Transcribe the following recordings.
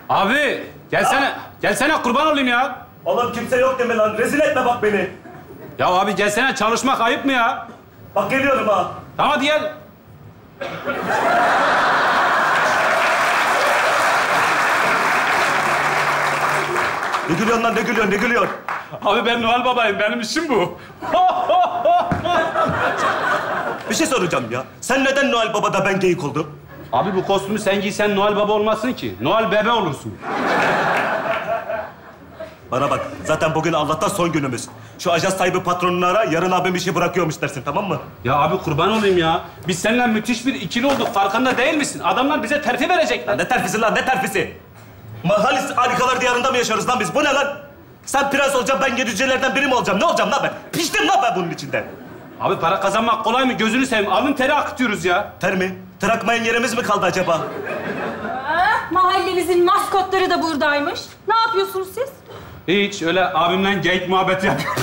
Abi gelsene. Gelsene kurban olayım ya. Oğlum kimse yok deme lan. Rezil etme bak beni. Ya abi gelsene, çalışmak ayıp mı ya? Bak geliyorum ha. Tamam hadi gel. Ne gülüyorsun lan, ne gülüyorsun, ne gülüyorsun? Abi ben Noel Baba'yım, benim işim bu. Bir şey soracağım ya. Sen neden Noel Baba'da ben geyik oldum? Abi bu kostümü sen giysen Noel Baba olmazsın ki. Noel Bebe olursun. Bana bak, zaten bugün Allah'tan son günümüz. Şu ajans sahibi patronunu ara, yarın abim işi bırakıyormuş dersin, tamam mı? Ya abi kurban olayım ya. Biz seninle müthiş bir ikili olduk. Farkında değil misin? Adamlar bize terfi verecekler. Ne terfisi lan, ne terfisi? Mahalis harikalar diyarında mı yaşarız lan biz? Bu ne lan? Sen prens olacaksın, ben yedicilerden biri mi olacağım? Ne olacağım lan ben? Piştim lan ben bunun içinde. Abi para kazanmak kolay mı? Gözünü seveyim. Alın teri akıtıyoruz ya. Ter mi? Ter akmayan yerimiz mi kaldı acaba? Mahallemizin maskotları da buradaymış. Ne yapıyorsunuz siz? Hiç öyle abimle geyik muhabbeti yapıyorum.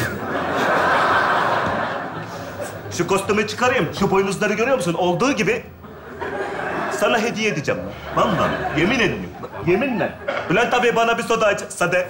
Şu kostümü çıkarayım, şu boynuzları görüyor musun? Olduğu gibi sana hediye edeceğim. Vallahi yemin ediyorum. Yeminle. Bülent abi bana bir soda aç, sade.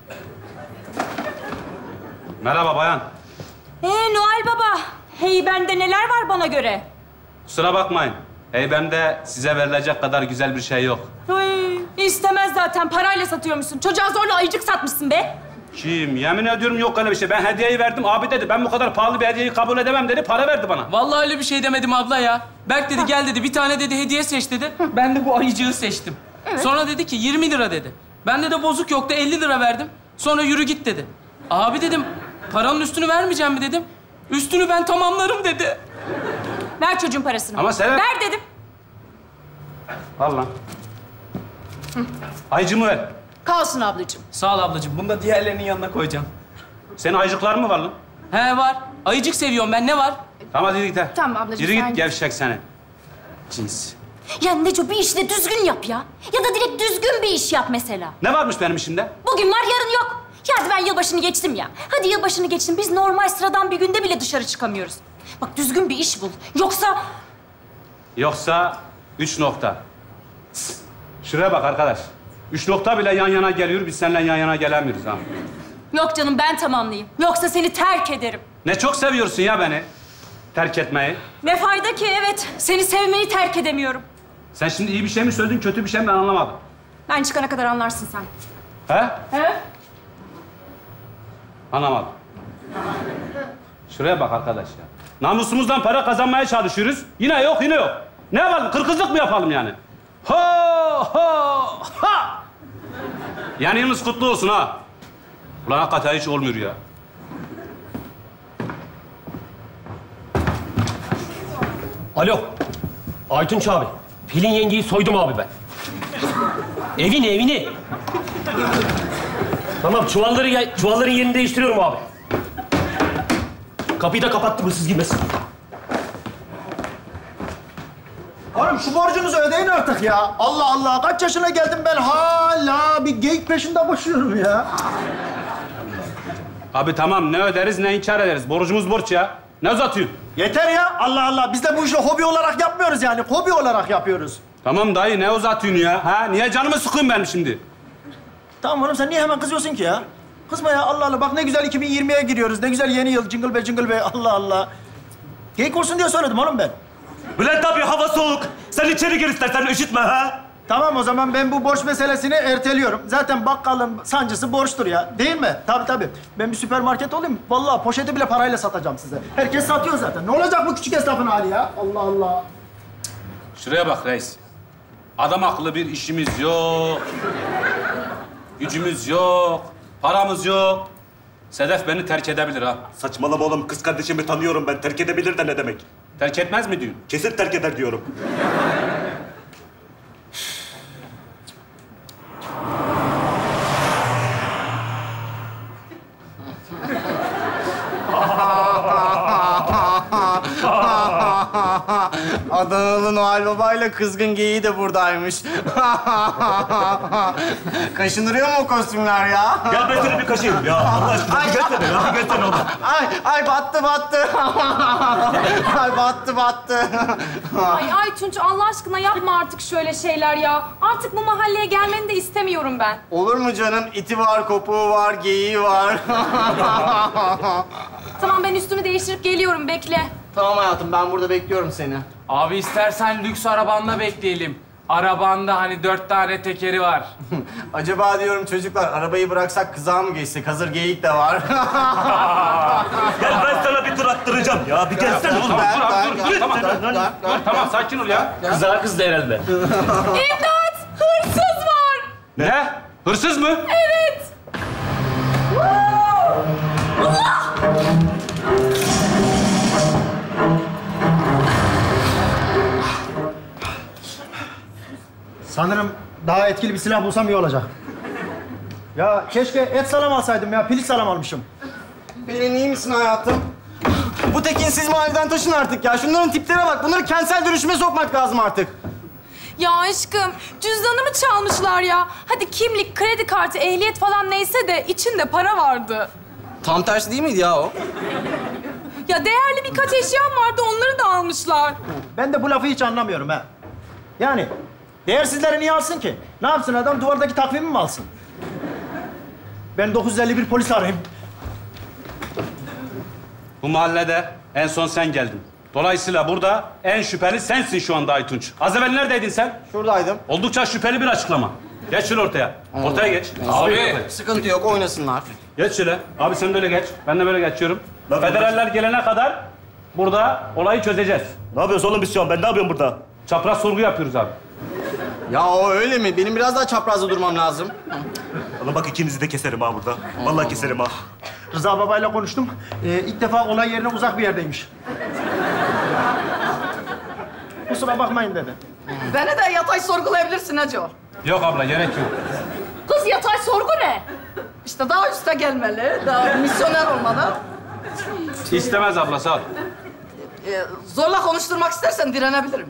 Merhaba bayan. Noel Baba. Hey bende neler var bana göre? Kusura bakmayın. Heybemde size verilecek kadar güzel bir şey yok. Ay, istemez zaten. Parayla satıyormuşsun. Çocuğa zorla ayıcık satmışsın be. Kim? Yemin ediyorum yok öyle bir şey. Ben hediyeyi verdim. Abi dedi ben bu kadar pahalı bir hediyeyi kabul edemem dedi. Para verdi bana. Vallahi öyle bir şey demedim abla ya. Berk dedi gel dedi bir tane dedi hediye seç dedi. Ben de bu ayıcığı seçtim. Evet. Sonra dedi ki 20 lira dedi. Bende de bozuk yoktu 50 lira verdim. Sonra yürü git dedi. Abi dedim paranın üstünü vermeyeceğim mi dedim. Üstünü ben tamamlarım dedi. Ver çocuğun parasını. Ama sen... Ver dedim. Al lan. Ayıcımı ver. Kalsın ablacığım. Sağ ol ablacığım. Bunu da diğerlerinin yanına koyacağım. Senin ayıcıklar mı var lan? He var. Ayıcık seviyorum ben. Ne var? Tamam hadi git. Tamam ablacığım, Yürü sen git git. gevşek seni. Cins. Ya Neco bir işi de düzgün yap ya. Ya da direkt düzgün bir iş yap mesela. Ne varmış benim işimde? Bugün var, yarın yok. Ya hadi ben yılbaşını geçtim ya. Hadi yılbaşını geçtim. Biz normal sıradan bir günde bile dışarı çıkamıyoruz. Bak düzgün bir iş bul. Yoksa 3 nokta. Şuraya bak arkadaş. 3 nokta bile yan yana geliyor. Biz seninle yan yana gelemiyoruz ha. Yok canım ben tamamlayayım. Yoksa seni terk ederim. Ne çok seviyorsun ya beni. Terk etmeyi. Ne fayda ki, evet. Seni sevmeyi terk edemiyorum. Sen şimdi iyi bir şey mi söyledin, kötü bir şey mi ben anlamadım. Ben çıkana kadar anlarsın sen. He? He? Anlamadım. Şuraya bak arkadaş ya. Namusumuzdan para kazanmaya çalışıyoruz. Yine yok, yine yok. Ne yapalım? Kırkızlık mı yapalım yani? Ho, ho, ha! Yani yılınız kutlu olsun ha. Ulan hakikaten hiç olmuyor ya. Alo. Aytunç abi. Pelin yengeyi soydum abi ben. Evini. Tamam çuvalların yerini değiştiriyorum abi. Kapıyı da kapattım hırsız girmesin. Oğlum şu borcunuzu ödeyin artık ya. Allah Allah. Kaç yaşına geldim ben hala bir geyik peşinde koşuyorum ya. Abi tamam ne öderiz ne inkar ederiz. Borcumuz borç ya. Ne uzatıyorsun? Yeter ya. Allah Allah. Biz de bu işi hobi olarak yapmıyoruz yani. Hobi olarak yapıyoruz. Tamam dayı ne uzatıyorsun ya? Ha? Niye canımı sıkıyorsun benim şimdi? Tamam oğlum sen niye hemen kızıyorsun ki ya? Kızma ya Allah Allah. Bak ne güzel 2020'ye giriyoruz. Ne güzel yeni yıl. Jingle bell. Allah Allah. Geyik olsun diye söyledim oğlum ben. Bülent abi hava soğuk. Sen içeri gir istersen üşütme ha. Tamam o zaman ben bu borç meselesini erteliyorum. Zaten bakkalın sancısı borçtur ya. Değil mi? Tabii. Ben bir süpermarket olayım. Vallahi poşeti bile parayla satacağım size. Herkes satıyor zaten. Ne olacak bu küçük esnafın hali ya? Allah Allah. Şuraya bak reis. Adam akıllı bir işimiz yok. Gücümüz yok. Paramız yok. Sedef beni terk edebilir ha. Saçmalama oğlum. Kız kardeşimi tanıyorum ben. Terk edebilir de ne demek? Terk etmez mi diyorsun? Kesin terk eder diyorum. Adanalı Noel Baba ile kızgın geyiği de buradaymış. Kaşındırıyor mu o kostümler ya? Gel ben seni bir kaşıyım ya. Allah aşkına bir gelsene ya. Bir gelsene oğlum. Ay battı. Ay battı. Ay Tunç Allah aşkına yapma artık şöyle şeyler ya. Artık bu mahalleye gelmeni de istemiyorum ben. Olur mu canım? İti var, kopuğu var, geyiği var. Tamam ben üstümü değiştirip geliyorum bekle. Tamam hayatım, ben burada bekliyorum seni. Abi istersen lüks arabanda bekleyelim. Arabanda hani 4 tane tekeri var. Acaba diyorum çocuklar, arabayı bıraksak kızağa mı geçsek? Hazır geyik de var. Gel ben sana bir tur attıracağım ya. Bir gelsene oğlum. Tamam sakin ol ya. Kızağa kızdı herhalde. İmdat! Hırsız var! Ne? Hırsız mı? Evet! Sanırım daha etkili bir silah bulsam iyi olacak. Ya keşke et salam alsaydım ya. Piliç salam almışım. Pelin iyi misin hayatım? Bu tekinsiz mahalleden taşın artık ya. Şunların tiplere bak. Bunları kentsel dönüşüme sokmak lazım artık. Ya aşkım cüzdanımı çalmışlar ya. Hadi kimlik, kredi kartı, ehliyet falan neyse de içinde para vardı. Tam tersi değil miydi ya o? Ya değerli birkaç eşyam vardı onları da almışlar. Ben de bu lafı hiç anlamıyorum ha. Yani değersizleri niye alsın ki? Ne yapsın adam? Duvardaki takvimi mi alsın? Ben 951 polis arayayım. Bu mahallede en son sen geldin. Dolayısıyla burada en şüpheli sensin şu anda Aytunç. Az evvel neredeydin sen? Şuradaydım. Oldukça şüpheli bir açıklama. Geç şöyle ortaya. Ortaya geç. Abi. Sıkıntı yok, oynasınlar. Geç şöyle. Abi sen böyle geç. Ben de böyle geçiyorum. Federaller gelene kadar burada olayı çözeceğiz. Ne yapıyoruz oğlum biz şu an? Ben ne yapıyorum burada? Çapraz sorgu yapıyoruz abi. Ya o öyle mi? Benim biraz daha çaprazda durmam lazım. Oğlum bak ikinizi de keserim ha burada. Vallahi keserim ha. Rıza babayla konuştum. İlk defa olay yerine uzak bir yerdeymiş. Kusura bakmayın dedi. Beni de yatay sorgulayabilirsin Hacı. Yok abla gerek yok. Kız yatay sorgu ne? İşte daha üste gelmeli, daha misyoner olmalı. İstemez abla sağ ol. Zorla konuşturmak istersen direnebilirim.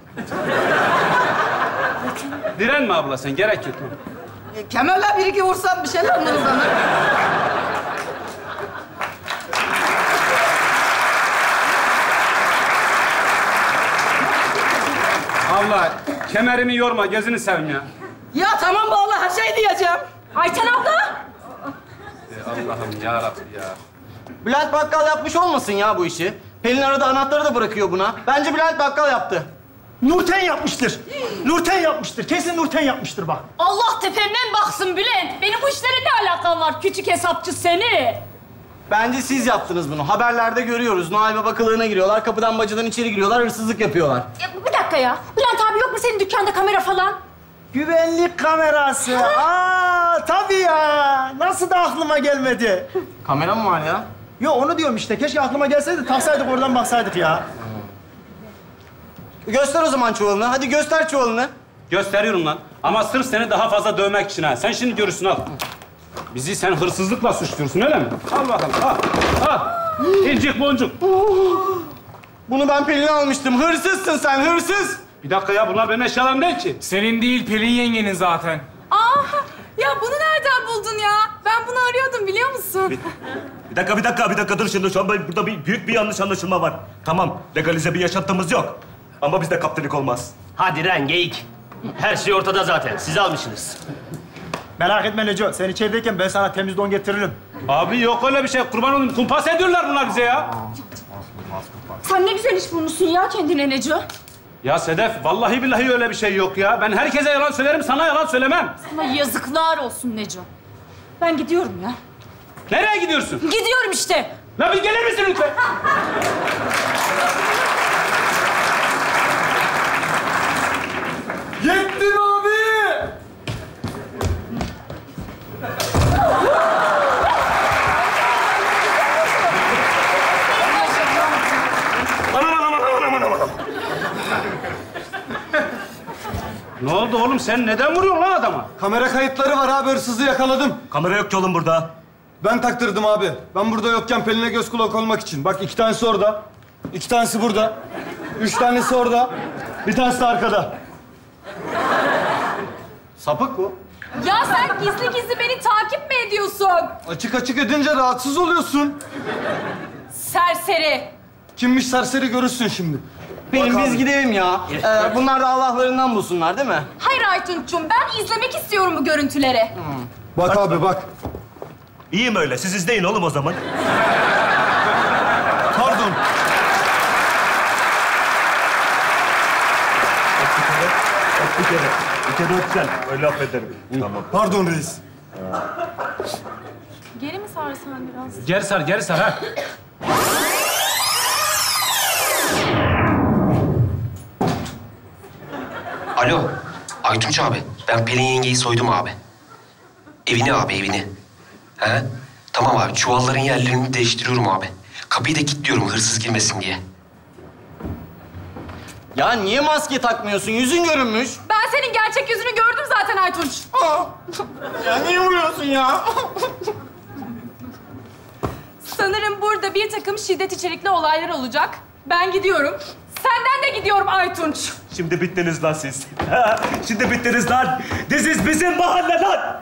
Direnme abla sen gerek yok. Kemerle bir iki vursam bir şeyler mırıldanır. Abla kemerimi yorma gözünü seveyim ya. Ya tamam vallahi her şey diyeceğim. Ayten abla! Allah'ım yarabbim ya. Bülent Bakkal yapmış olmasın ya bu işi. Pelin arada anahtarı da bırakıyor buna. Bence Bülent Bakkal yaptı. Nurten yapmıştır. Nurten yapmıştır. Kesin Nurten yapmıştır bak. Allah tepemden baksın Bülent. Benim bu işlere ne alakam var küçük hesapçı seni? Bence siz yaptınız bunu. Haberlerde görüyoruz. Noel Baba kılığına giriyorlar. Kapıdan bacadan içeri giriyorlar. Hırsızlık yapıyorlar. Bir dakika ya. Bülent abi yok mu senin dükkanda kamera falan? Güvenlik kamerası. Tabii ya. Nasıl da aklıma gelmedi. Kamera mı var ya? Yo onu diyorum işte. Keşke aklıma gelseydi taksaydık oradan baksaydık ya. Göster o zaman çuvalını. Hadi göster çuvalını. Gösteriyorum lan. Ama sırf seni daha fazla dövmek için ha. Sen şimdi görürsün al. Bizi sen hırsızlıkla suçluyorsun öyle mi? Al bakalım al. Al. İncik boncuk. Bunu ben Pelin'e almıştım. Hırsızsın sen, hırsız. Bir dakika ya bunlar benim eşyalarım değil ki. Senin değil Pelin yengenin zaten. Aa, ya bunu nereden buldun ya? Ben bunu arıyordum biliyor musun? Bir dakika dur şimdi. Şu an burada büyük bir yanlış anlaşılma var. Tamam, legalize bir yaşantımız yok. Ama bizde kaptırlık olmaz. Hadi lan geyik. Her şey ortada zaten. Siz almışsınız. Merak etme Neco. Sen içerideyken ben sana temiz don getiririm. Abi yok öyle bir şey. Kurban olayım. Kumpas ediyorlar bunlar bize ya. Sen ne güzel iş bulmuşsun ya kendine Neco. Ya Sedef, vallahi billahi öyle bir şey yok ya. Ben herkese yalan söylerim, sana yalan söylemem. Sana yazıklar olsun Neco. Ben gidiyorum ya. Nereye gidiyorsun? Gidiyorum işte. La bir gelir misin lütfen? Yettim abi. Ne oldu oğlum? Sen neden vuruyorsun lan adama? Kamera kayıtları var abi, hırsızı yakaladım. Kamera yok ki oğlum burada. Ben taktırdım abi. Ben burada yokken Pelin'e göz kulak olmak için. Bak 2 tanesi orada, 2 tanesi burada. 3 tanesi orada. Bir tanesi de arkada. Sapık bu. Ya sen gizli gizli beni takip mi ediyorsun? Açık açık edince rahatsız oluyorsun. Serseri. Kimmiş serseri görürsün şimdi. Pelin biz gidelim ya. Bunlar da Allah'larından bulsunlar değil mi? Hayır Aytunç'um, ben izlemek istiyorum bu görüntüleri. Bak abi bak. İyi mi öyle? Siz izleyin oğlum o zaman. Pardon. Bir kere öpsen. Öyle affederim. Tamam. Pardon reis. Geri mi sarsan biraz? Geri sar ha. Alo, Aytunç abi. Ben Pelin yengeyi soydum abi. Evini abi, evini. He? Tamam abi, çuvalların yerlerini değiştiriyorum abi. Kapıyı da kilitliyorum hırsız girmesin diye. Ya niye maske takmıyorsun? Yüzün görünmüş. Ben senin gerçek yüzünü gördüm zaten Aytunç. Ya niye vuruyorsun ya? Sanırım burada bir takım şiddet içerikli olaylar olacak. Ben gidiyorum. Senden de gidiyorum Aytunç. Şimdi bittiniz lan siz. Şimdi bittiniz lan. This is bizim mahalle lan.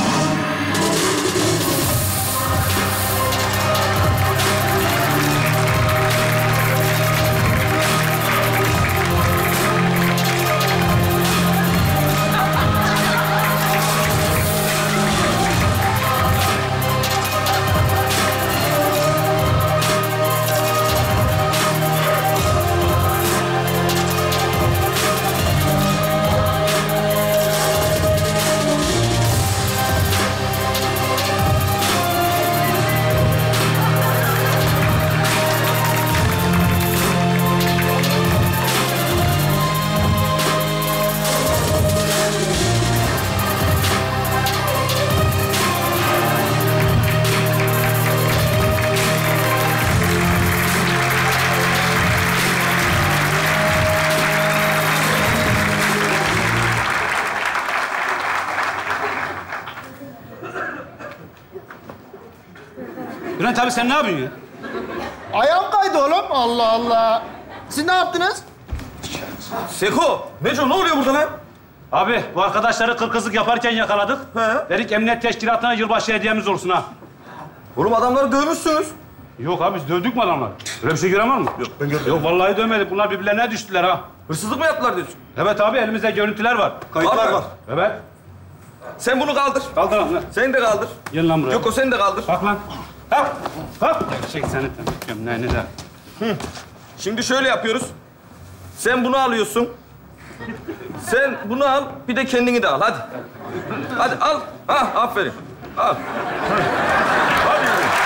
Bülent abi sen ne yapıyorsun ya? Ayağım kaydı oğlum. Allah Allah. Siz ne yaptınız? Seko, Neco ne oluyor burada lan? Abi bu arkadaşları kırkızlık yaparken yakaladık. He. Dedik emniyet teşkilatına yılbaşı hediyemiz olsun ha. Oğlum adamları dövmüşsünüz. Yok abi biz dövdük mü adamları? Öyle bir şey gören var mı? Yok ben görmedim. Yok vallahi dövmedik. Bunlar birbirlerine düştüler ha. Hırsızlık mı yaptılar diyorsun? Evet abi elimizde görüntüler var. Kayıtlar var. Evet. Sen bunu kaldır. Kaldır lan. Sen de kaldır. Gel lan buraya. Yok o sen de kaldır. Kalk lan. Kalk. Kalk. Çek seni. Bakıyorum ne der. Şimdi şöyle yapıyoruz. Sen bunu alıyorsun. Sen bunu al, bir de kendini de al. Hadi. Hadi al. Ha, aferin. Al. Hadi.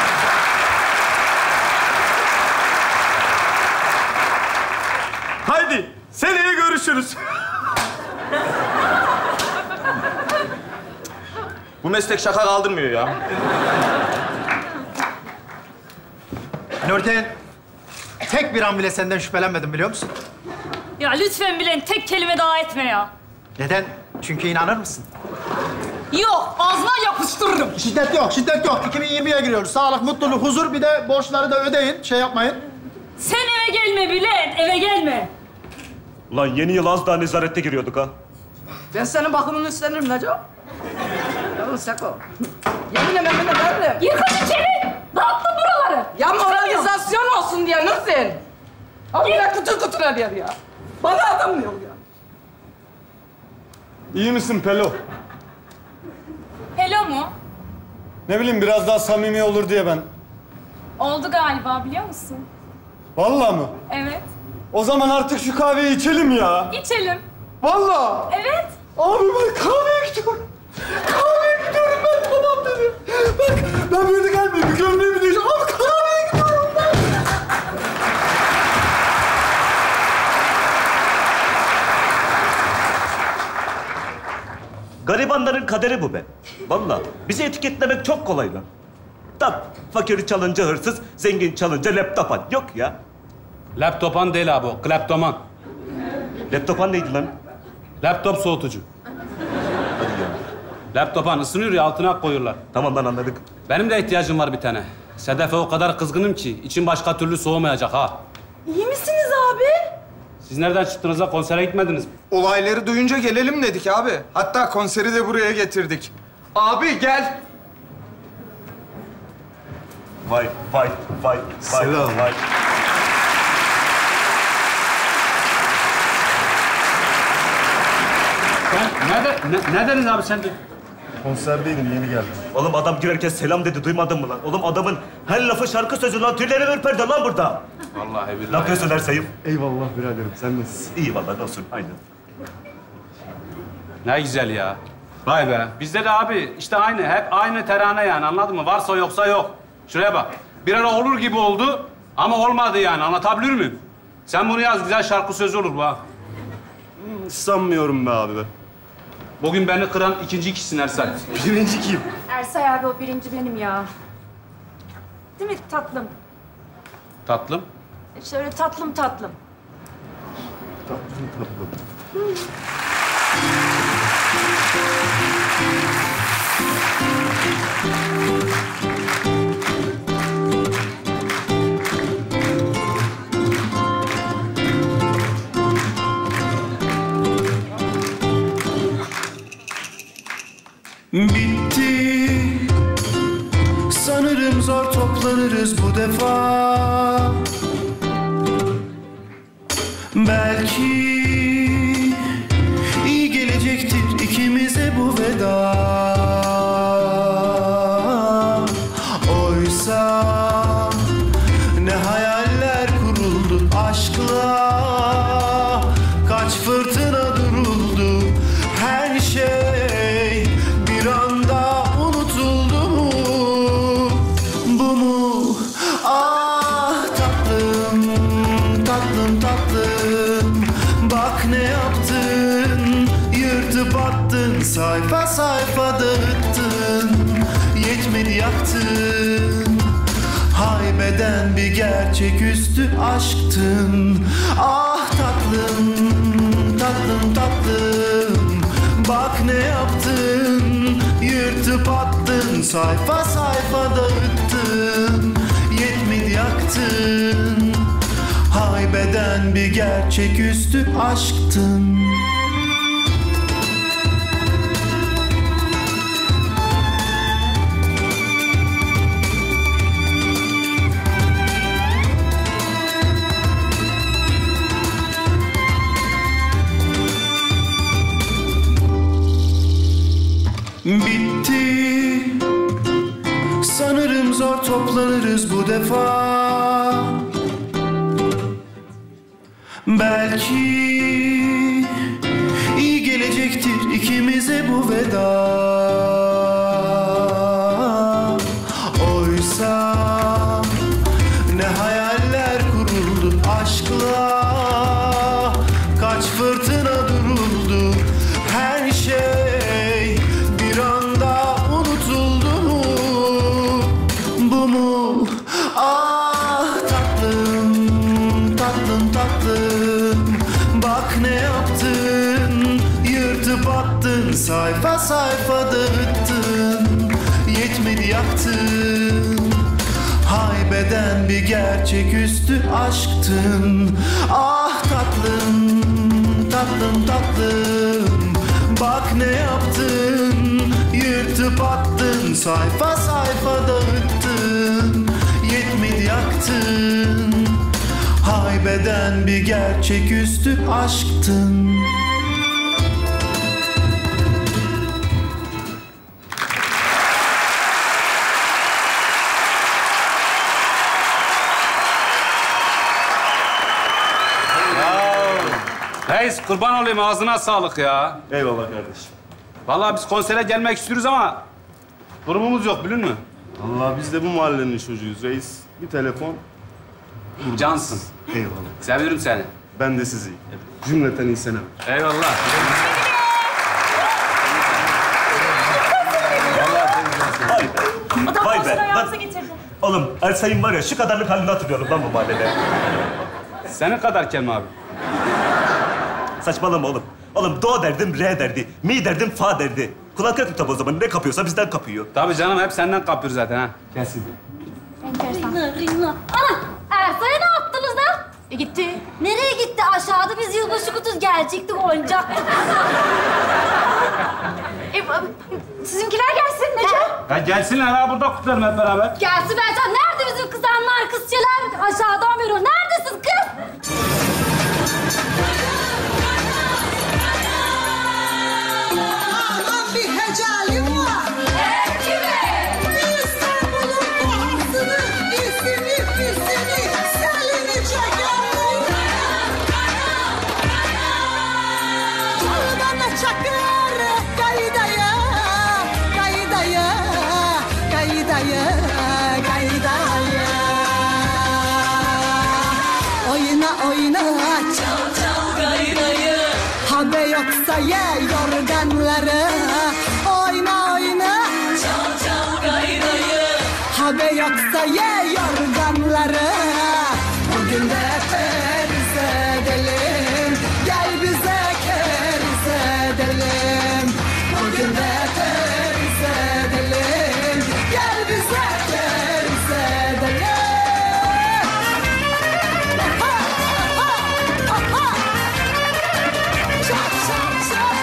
Haydi. Seneye görüşürüz. Bu meslek şaka kaldırmıyor ya. Nurten, tek bir an bile senden şüphelenmedim biliyor musun? Ya lütfen Bülent tek kelime daha etme ya. Neden? Çünkü inanır mısın? Yok ağzına yapıştırırım. Şiddet yok, şiddet yok. 2020'ye giriyoruz. Sağlık, mutluluk, huzur. Bir de borçları da ödeyin. Şey yapmayın. Sen eve gelme Bülent, eve gelme. Ulan yeni yıl az daha nezarette giriyorduk ha. Ben senin bakımını üstlenirim Neco. Yavrum Seko. Yeminle ben de veririm. Yıkın içeri. Dağıttın buraları. Ya moralizasyon olsun diye Nursin. Al bir de kutur kutur eder ya. Bana adam mı yok ya? İyi misin Pelo? Hello mu? Ne bileyim biraz daha samimi olur diye ben. Oldu galiba biliyor musun? Vallahi mı? Evet. O zaman artık şu kahveyi içelim ya. İçelim. Vallahi. Evet. Abi ben kahveye gidiyorum. Kahveye gidiyorum ben tamam dedim. Bak ben böyle gelmeyeyim. Bir gömleğimi değiştireyim. Abi kahveye gidiyorum ben. Garibanların kaderi bu be. Vallahi bizi etiketlemek çok kolay lan. Tam fakiri çalınca hırsız, zengin çalınca laptopan. Yok ya. Laptopan değil abi o. Kleptoman. Laptopan neydi lan? Laptop soğutucu. Laptopan ısınıyor ya altına koyuyorlar. Tamam lan anladık. Benim de ihtiyacım var bir tane. Sedef'e o kadar kızgınım ki içim başka türlü soğumayacak ha. İyi misiniz abi? Siz nereden çıktınız da konsere gitmediniz mi? Olayları duyunca gelelim dedik abi. Hatta konseri de buraya getirdik. Abi gel. Vay, vay, vay, Selam. vay. Ne dediniz abi sen de? Konserdeydim, yeni geldim. Oğlum adam girerken selam dedi, duymadın mı lan? Oğlum adamın her lafı şarkı sözü lan. Tüylerim ürperdi lan burada. Vallahi billahi. Ne yapıyorsun Ersay'ım? Eyvallah biraderim, sen nasılsın? İyi vallahi, ne olsun, aynen. Ne güzel ya. Vay be. Bizde de abi işte aynı. Hep aynı terane yani, anladın mı? Varsa yoksa yok. Şuraya bak. Bir ara olur gibi oldu ama olmadı yani. Anlatabiliyor muyum? Sen bunu yaz, güzel şarkı sözü olur bu ha. Sanmıyorum be abi. Bugün beni kıran ikinci kişisin Ersay. Birinci kim? Ersay abi o birinci benim ya. Değil mi tatlım? Tatlım. Şöyle tatlım tatlım. Bitti. Sanırım zor toplanırız bu defa. Belki iyi gelecektir ikimize bu veda. Oysa ne hayaller kuruldu aşkla. Kaç fırtına duruldu, her şey bir anda unutuldu mu? Bu mu? Ah tatlım, tatlım, tatlım. Bak ne yaptın, yırtıp attın, sayfa sayfa dağıttın. Yetmedi yaktın, haybeden bir gerçeküstü aşktın. Ah tatlım, tatlım, tatlım. Bak ne yaptın, yırtıp attın, sayfa sayfa dağıttın. Yetmedi yaktın, haybeden bir gerçeküstü aşktın. Bitti. Sanırım zor toplanırız bu defa. Belki iyi gelecektir ikimize bu veda. Oysa ne hayaller kuruldu aşkla. Kaç fırtına duruldu, her şey bir anda unutuldu mu? Bu mu? Ah tatlım, tatlım, tatlım. Bak ne yaptın, yırtıp attın, sayfa sayfa dağıttın. Yetmedi yaktın, haybeden bir gerçeküstü aşktın. Ah tatlım, tatlım, tatlım. Bak ne yaptın, yırtıp attın, sayfa sayfa dağıttın. Yetmedi yaktın, haybeden bir gerçeküstü aşktın. Reis kurban olayım, ağzına sağlık ya. Eyvallah kardeşim. Vallahi biz konsere gelmek istiyoruz ama durumumuz yok, biliyor musun? Allah biz de bu mahallenin çocuğuyuz reis. Bir telefon. Cansın. Eyvallah. Seviyorum seni. Ben de sizi. Cümleten iyi senem. Eyvallah. Adam Vay be, konsere bak. ayağımıza getirdi. Oğlum Ersay'ın var ya, şu kadarlık halini hatırlıyorum lan bu mahallede. Senin kadar Kerim abi. Saçmalama oğlum. Oğlum do derdim, re derdi. Mi derdim, fa derdi. Kulak yok tabi o zaman. Ne kapıyorsa bizden kapıyor. Tabii canım, hep senden kapıyor zaten ha. Gelsin. Enteresan. Ana! Ersay'a ne yaptınız da? Gitti. Nereye gitti? Aşağıda biz yılbaşı kutusu gelecektik, oynayacaktık. Sizinkiler gelsin Necip. Ya gelsinler ha, burada kutlayalım hep beraber. Gelsin Bercan. Nerede bizim kızanlar, kızçalar? Aşağıdan veriyor. Neredesin kız? Bir hecalim var. İstanbul'un boğazını, isini, pisini, selini çekerim. Çalgana çakır, kaydaya, kaydaya, kaydaya, kaydaya. Oyna oyna, çal çal kaydayı. Habe yoksa ye yorganları. Oyna oyna, çal çal kaydayı. Habe yoksa ye yorganları. Bugün de periz edelim. Gel bize keriz edelim. Bugün de periz edelim. Gel bize keriz edelim. Aha, aha, aha. Çak çak çak.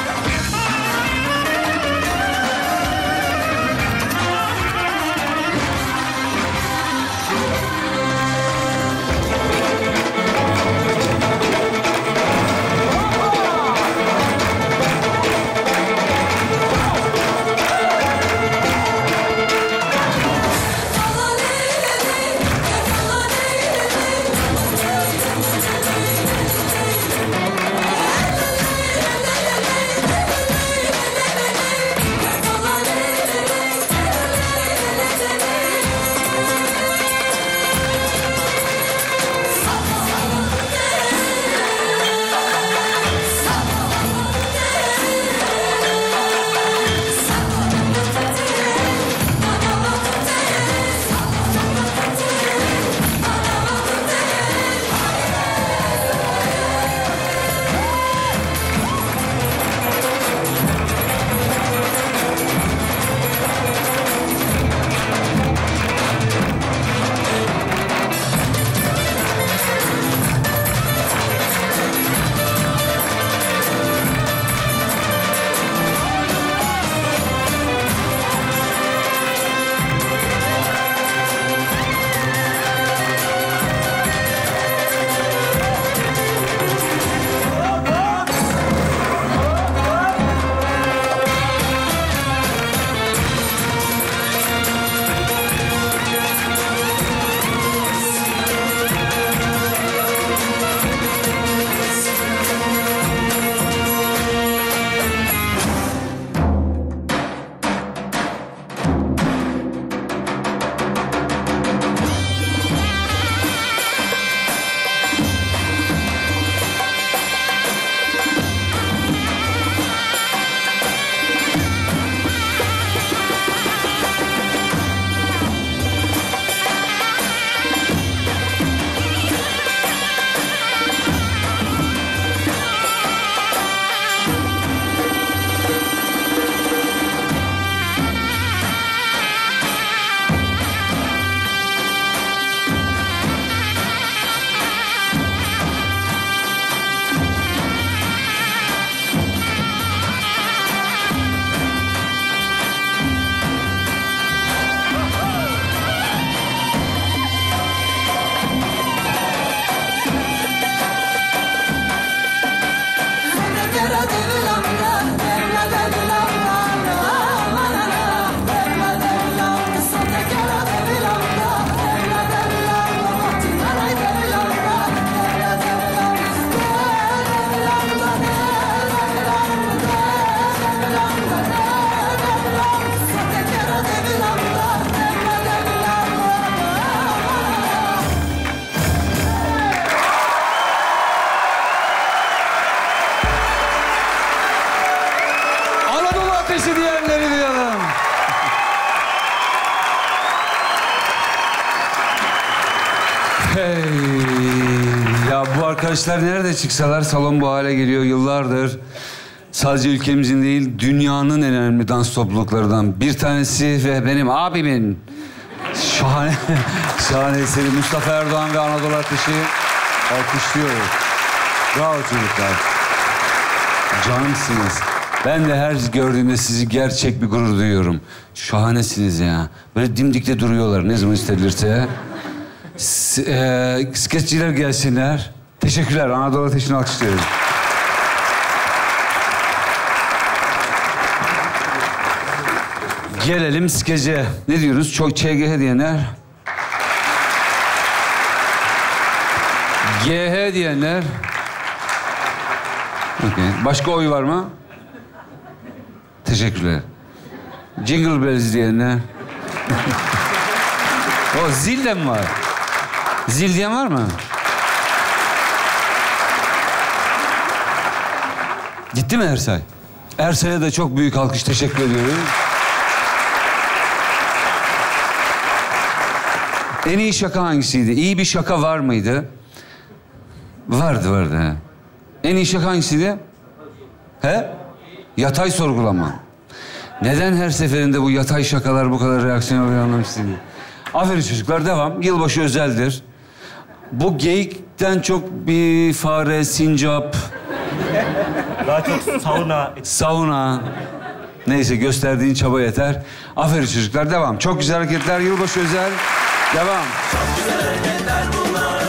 ateşi diyenleri duyalım. Hey, ya bu arkadaşlar nerede çıksalar salon bu hale geliyor yıllardır. Sadece ülkemizin değil, dünyanın en önemli dans topluluklarından bir tanesi ve benim abimin şahane eseri Mustafa Erdoğan ve Anadolu Ateşi. Alkışlıyoruz. Bravo çocuklar. Canımsınız. Ben de her gördüğümde sizi gerçek bir gurur duyuyorum. Şahanesiniz ya. Böyle dimdikte duruyorlar ne zaman istenirse. Skeççiler gelsinler. Teşekkürler. Anadolu Ateşi'ni alkışlıyorum. Gelelim skece. Ne diyoruz? Çok ÇGH diyenler. GH diyenler. Okay. Başka oy var mı? Teşekkürler. Jingle Bells diyenler. O zil de mi var? Zil diyen var mı? Gitti mi Ersay? Ersay'a da çok büyük alkış teşekkür ediyorum. En iyi şaka hangisiydi? İyi bir şaka var mıydı? Vardı. He. En iyi şaka hangisiydi? He? Yatay sorgulama. Neden her seferinde bu yatay şakalar bu kadar reaksiyon alıyor anlamışsın. Aferin çocuklar, devam. Yılbaşı özeldir. Bu geyikten çok bir fare, sincap... Daha çok sauna. Sauna. Neyse, gösterdiğin çaba yeter. Aferin çocuklar, devam. Çok güzel hareketler, yılbaşı özel. Devam. Çok güzel hareketler bunlar.